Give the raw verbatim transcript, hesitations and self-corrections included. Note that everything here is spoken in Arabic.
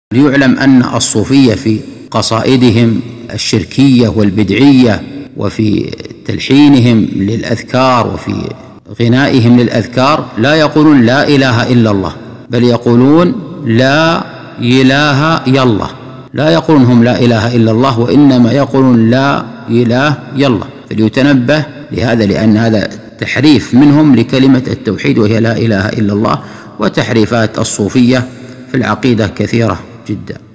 ليعلم أن الصوفية في قصائدهم الشركية والبدعية وفي تلحينهم للأذكار وفي غنائهم للأذكار لا يقولون لا إله إلا الله، بل يقولون لا إله إلا الله. لا يقولون هم لا إله إلا الله، وإنما يقولون لا إله إلا الله. فليتنبه لهذا، لأن هذا تحريف منهم لكلمة التوحيد وهي لا إله إلا الله. وتحريفات الصوفية في العقيدة كثيرة جدا.